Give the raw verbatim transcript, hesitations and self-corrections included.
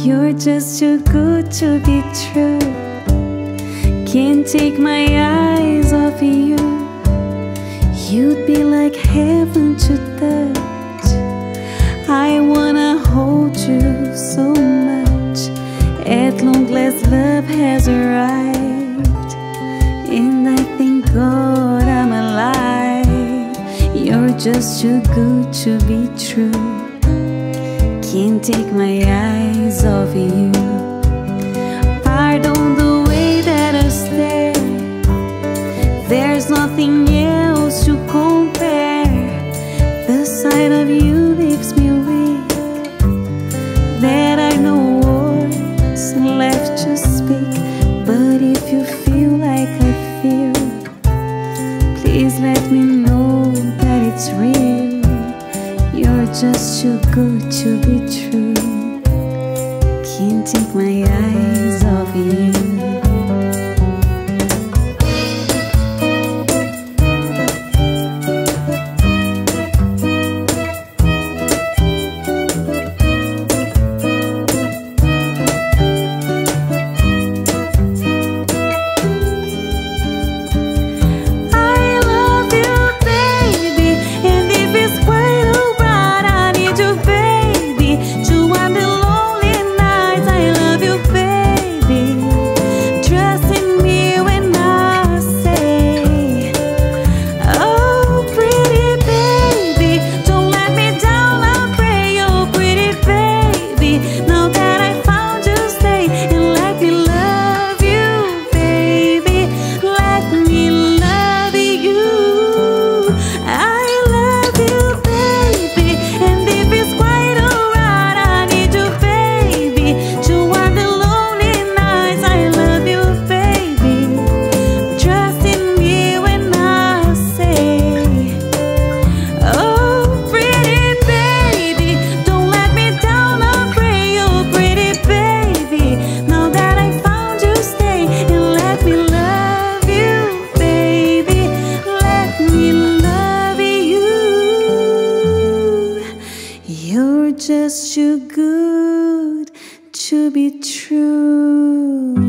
You're just too good to be true. Can't take my eyes off you. You'd be like heaven to touch. I wanna hold you so much. At long last love has arrived, and I thank God I'm alive. You're just too good to be true. Can't take my eyes off you. Pardon the way that I stare. There's nothing else to compare. The sight of you leaves me weak, that I know words left to speak. But if you feel like I feel, please let me know that it's real. You're just too good to be true. Can't take my eyes off you. You're just too good to be true.